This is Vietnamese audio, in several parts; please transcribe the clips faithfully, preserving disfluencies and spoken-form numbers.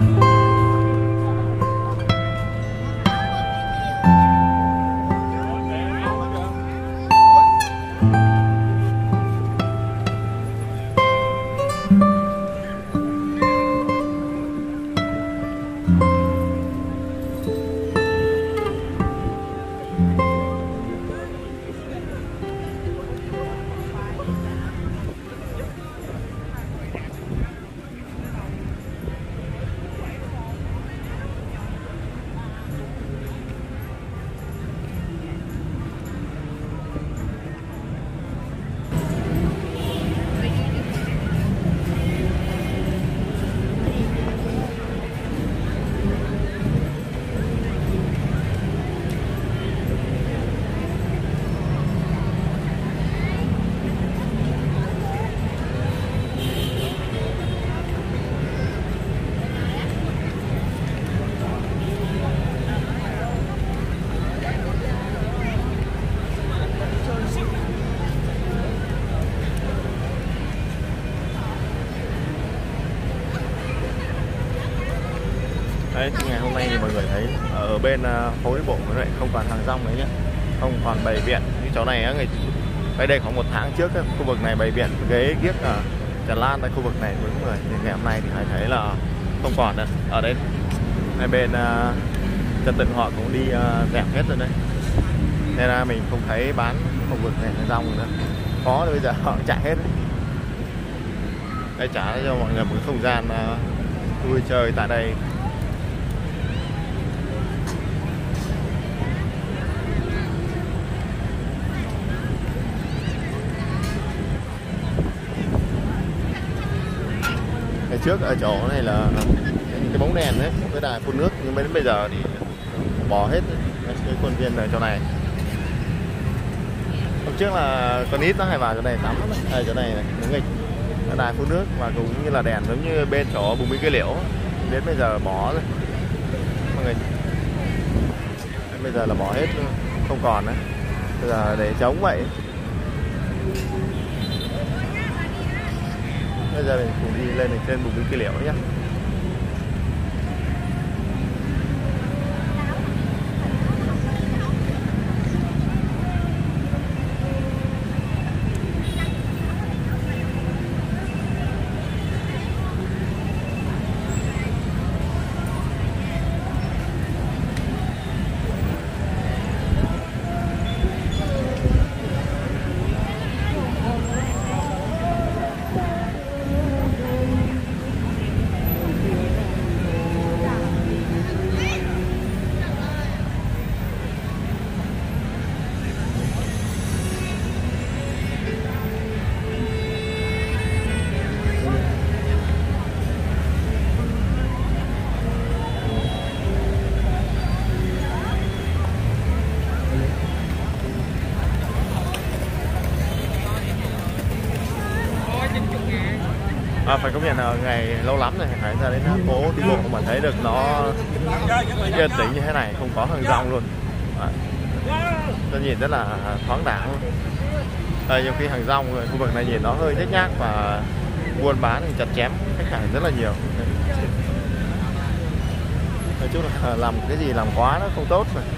Đấy, thì ngày hôm nay thì mọi người thấy ở bên phố đi bộ mới lại không còn hàng rong đấy nhé, không còn bày biện như chỗ này á. Người ở đây khoảng một tháng trước ấy, khu vực này bày biện ghế ghiếc tràn lan tại khu vực này với người, thì ngày hôm nay thì Hải thấy là không còn nữa. Ở đây hai bên uh, trật tự họ cũng đi uh, dẹp hết rồi đây, nên là mình không thấy bán khu vực này hàng rong nữa, có bây giờ họ chạy hết đấy. Đây trả cho mọi người một cái không gian uh, vui chơi tại đây. Ngày trước ở chỗ này là cái bóng đèn đấy, cái đài phun nước, nhưng đến bây giờ thì bỏ hết cái khuôn viên ở chỗ này. Hôm trước là con nít nó hay vào chỗ này tắm lắm, ở chỗ này này, nó nghịch, cái đài phun nước và cũng như là đèn giống như bên chỗ bùng binh cây liễu, đến bây giờ bỏ rồi, mọi người. Đến bây giờ là bỏ hết, không còn nữa, bây giờ để trống vậy. Bây giờ mình cùng đi lên trên bùng binh cây liễu nhé. À, phải công nhận là ngày lâu lắm rồi phải ra đến phố đi bộ mà thấy được nó yên tĩnh như thế này, không có hàng rong luôn. À, tôi nhìn rất là thoáng đãng luôn. À, nhiều khi hàng rong khu vực này nhìn nó hơi nhếch nhác và buôn bán thì chặt chém khách hàng rất là nhiều. Nói chung là làm cái gì làm quá nó không tốt rồi.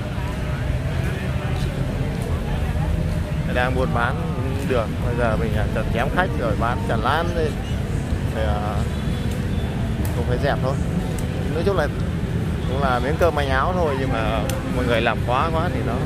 Đang buôn bán được, bây giờ mình chặt chém khách rồi bán tràn lan đi thì uh, cũng phải dẹp thôi. Nói chung là cũng là miếng cơm manh áo thôi, nhưng mà mọi người làm quá quá thì nó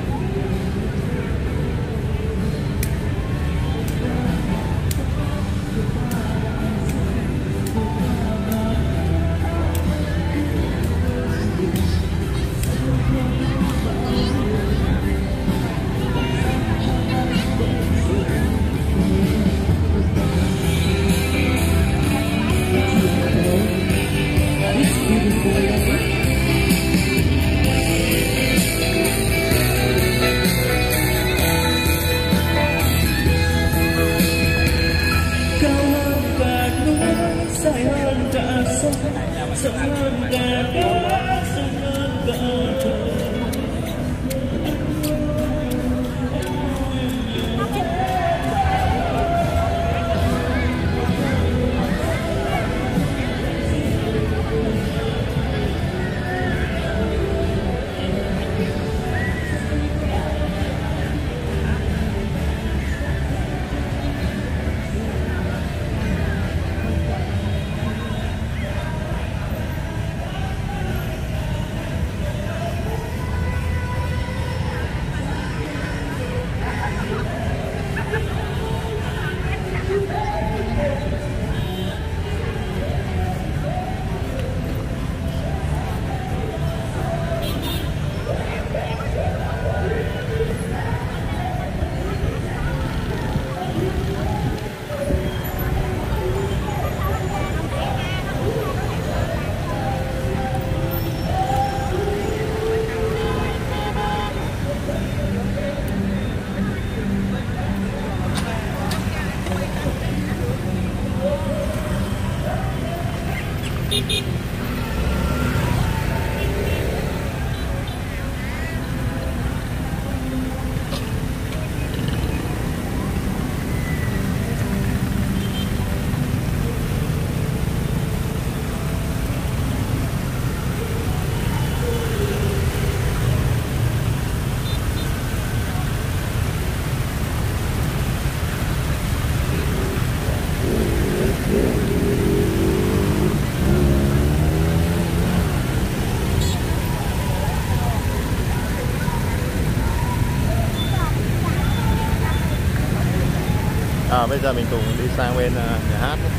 À, bây giờ mình cùng đi sang bên uh, nhà hát.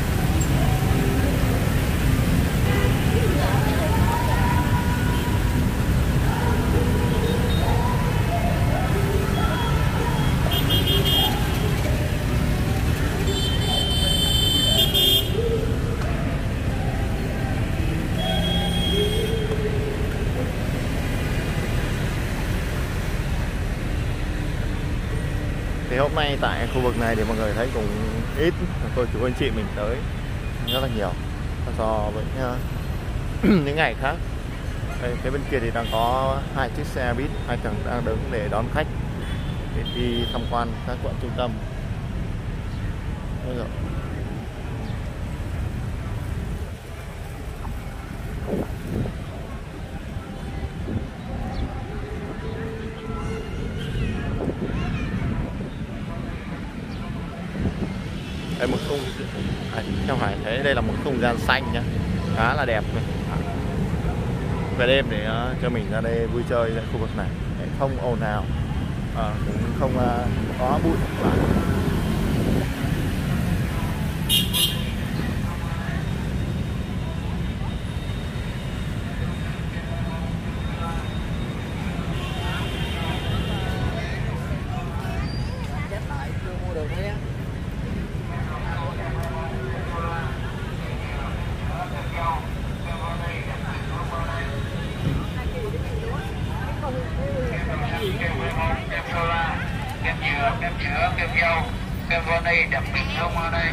Thì hôm nay tại khu vực này thì mọi người thấy cũng ít cô chú anh chị mình tới rất là nhiều so với uh, những ngày khác. Đây, cái bên kia thì đang có hai chiếc xe buýt hai thằng đang đứng để đón khách để đi tham quan các quận trung tâm. Đây rồi. Đây một khung à, trong Hải thấy đây là một không gian xanh nhá, khá là đẹp này. Về đêm để uh, cho mình ra đây vui chơi tại khu vực này, để không ồn ào, à, cũng không uh, có bụi lại. Kem dừa, kem sữa, kem dâu, kem vani, đặc biệt không ở đây.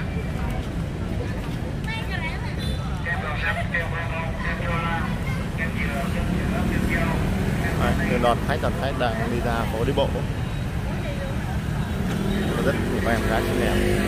Kem đậu xanh, kem vani, kem chola, kem dừa, kem sữa, kem dâu. Đây, đoàn khách đoàn khách đang đi ra phố đi bộ, rất nhiều em gái xinh đẹp.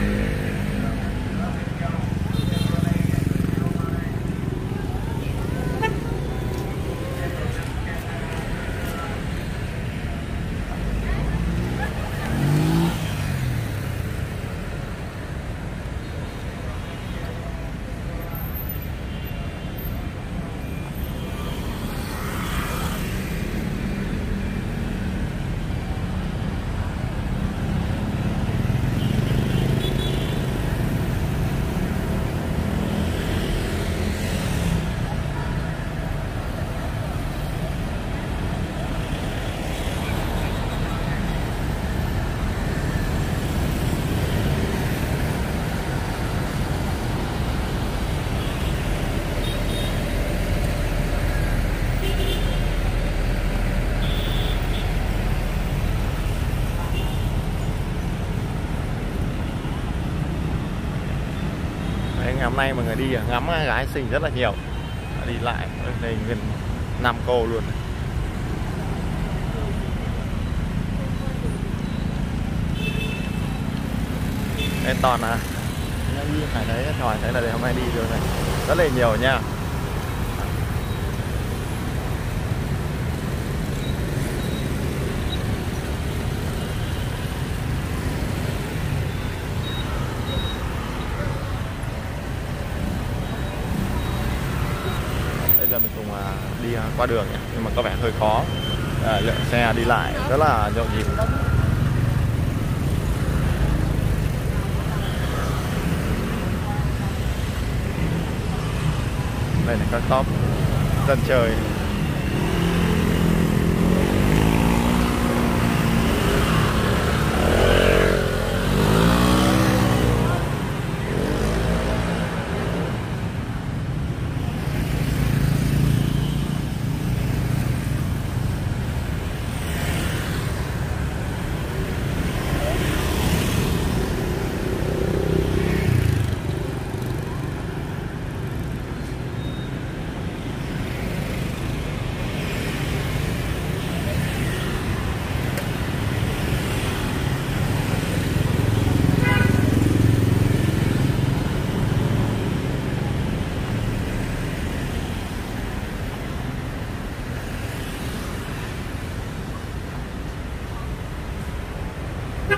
Ngày hôm nay mọi người đi ngắm gái xinh rất là nhiều, đi lại đây gần năm cô luôn. Đây toàn à, đi phải thấy hỏi thấy là để hôm nay đi đường này rất là nhiều nha. Bây giờ mình cùng đi qua đường nhé, nhưng mà có vẻ hơi khó, à, lượng xe đi lại rất là nhộn nhịp. Đây là các top dân chơi.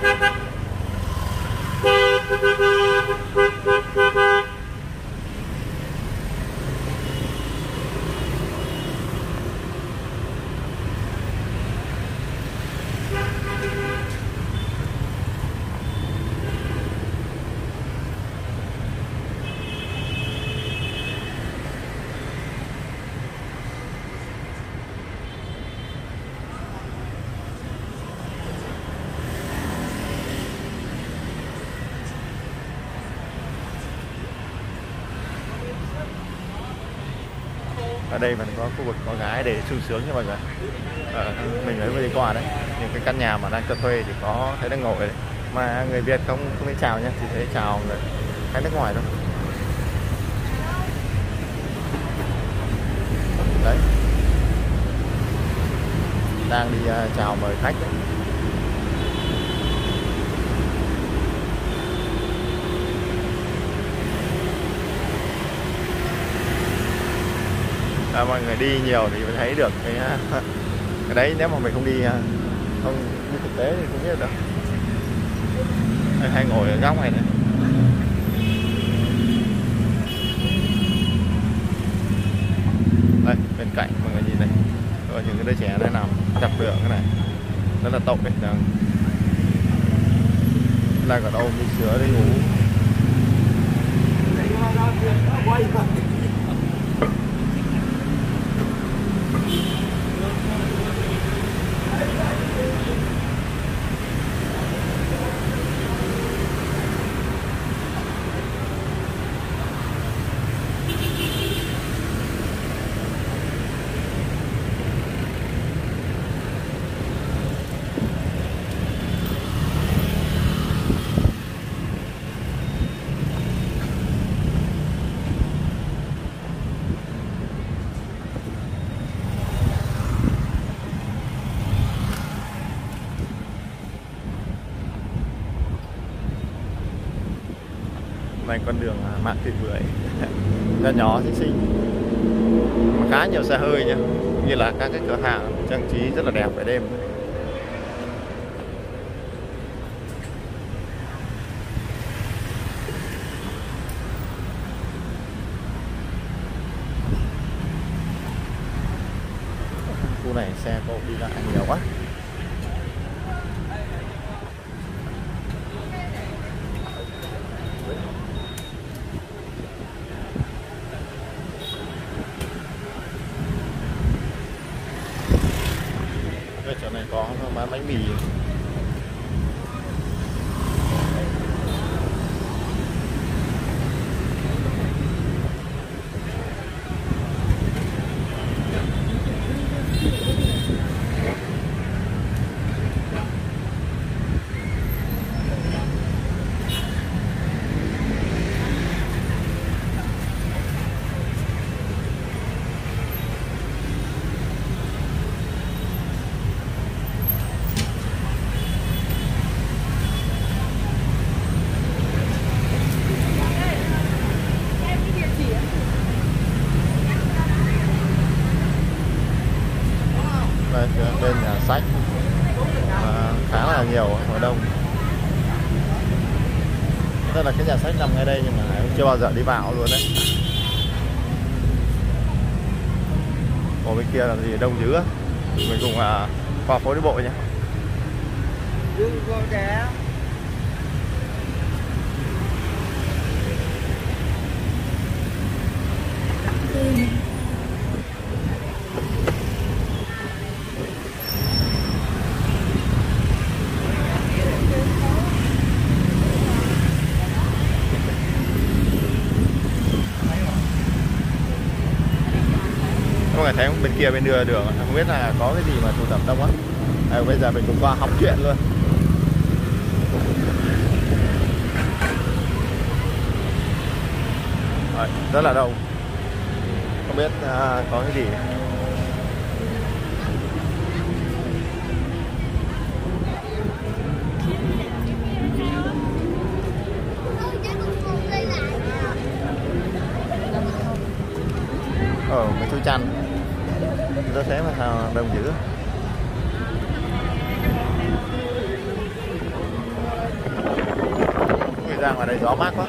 Ở đây vẫn có khu vực có gái để sung sướng cho mọi người. Ờ, mình mới vừa đi qua đấy, những cái căn nhà mà đang cho thuê thì có thấy đang ngồi đấy. Mà người Việt không không thấy chào nhá, chỉ thấy chào người khách nước ngoài thôi. Đấy, đang đi uh, chào mời khách đấy. À, mọi người đi nhiều thì mới thấy được cái cái đấy, nếu mà mình không đi không đi thực tế thì không biết được. Đây, hay ngồi ở góc này này. Đây bên cạnh mọi người nhìn này, có những cái đứa trẻ đang nằm chập đường cái này rất là tội đấy, đang đang còn ôm đi sữa đi ngủ. Này con đường Mạn Thị Bưởi nhỏ nhỏ xinh xinh mà khá nhiều xe hơi nha, như là các cái cửa hàng trang trí rất là đẹp về đêm. Khu này xe cộ đi lại nhiều quá. Chỗ này có bán bánh mì. Bên nhà sách à, khá là nhiều ở đông. Tức là cái nhà sách nằm ngay đây nhưng mà chưa bao giờ đi vào luôn đấy. Ở bên kia là gì đông dữ á. Mình cùng à, qua phố đi bộ nhé. Mọi người thấy bên kia bên đưa đường không biết là có cái gì mà tụ tập đông á. À, bây giờ mình cùng qua học chuyện luôn. Đấy, rất là đông, không biết à, có cái gì. Ờ, mấy chú chăn rất thế mà sao đông dữ. đi ra ngoài đây gió mát quá.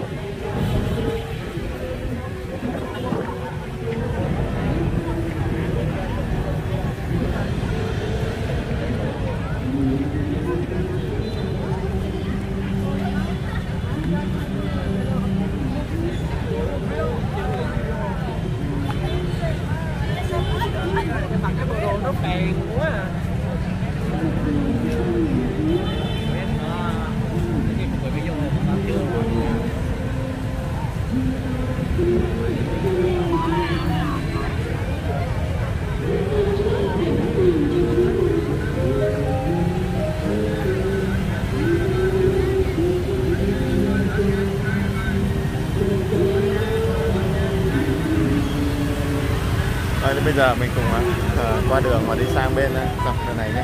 Cái bộ đồ nó phèn quá à. Rồi, bây giờ mình cùng uh, qua đường mà đi sang bên uh, dọc đường này nhé.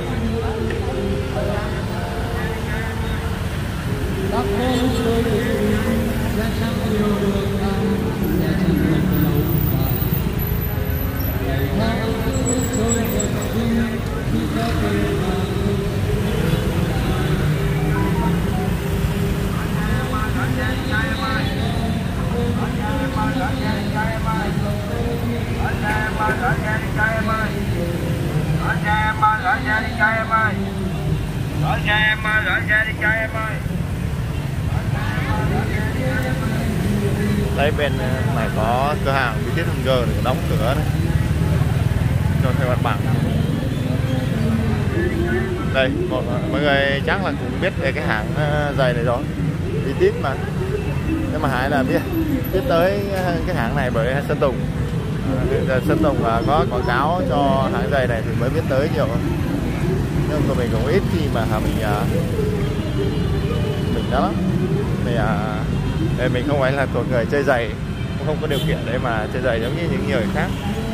Đây bên này có cửa hàng bí tiết Hưng Gờ đóng cửa đấy, cho thuê mặt bằng. Đây một, mọi người chắc là cũng biết về cái hãng giày này rồi, bí tít mà. Nhưng mà Hải là biết biết tới cái hãng này bởi Sơn Tùng. Sơn Tùng có quảng cáo cho hãng giày này thì mới biết tới nhiều. Nhưng mà mình cũng ít khi mà mình mình đó lắm. Thì à, mình không phải là thuộc người chơi giày, cũng không có điều kiện để mà chơi giày giống như những người khác.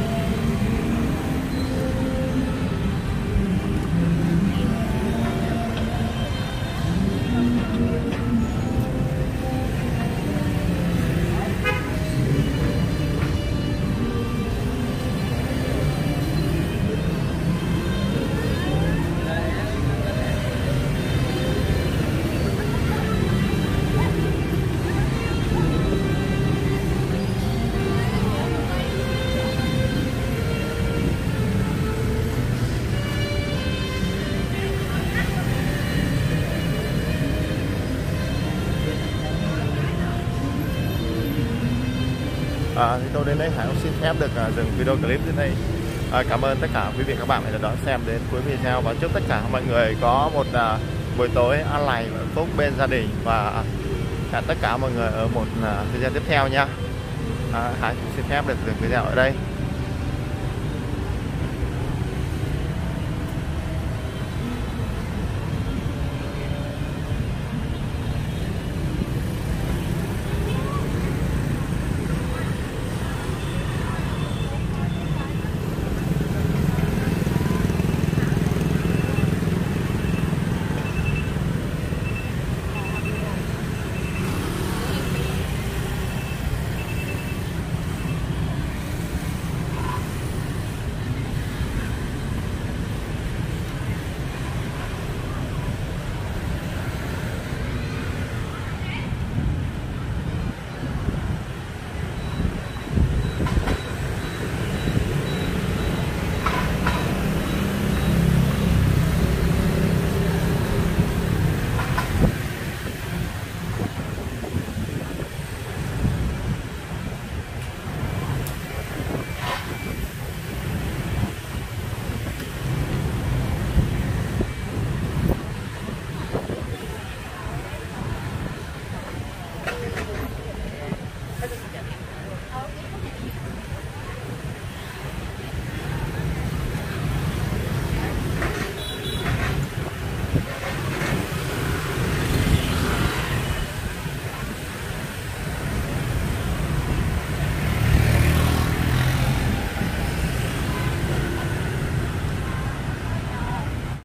À, thì tôi đến đây Hải cũng xin phép được uh, dừng video clip đến đây. À, cảm ơn tất cả quý vị các bạn đã đón xem đến cuối video, và chúc tất cả mọi người có một uh, buổi tối an lành và hạnh phúc bên gia đình, và hẹn tất cả mọi người ở một uh, thời gian tiếp theo nha. À, Hải cũng xin phép được dừng video ở đây.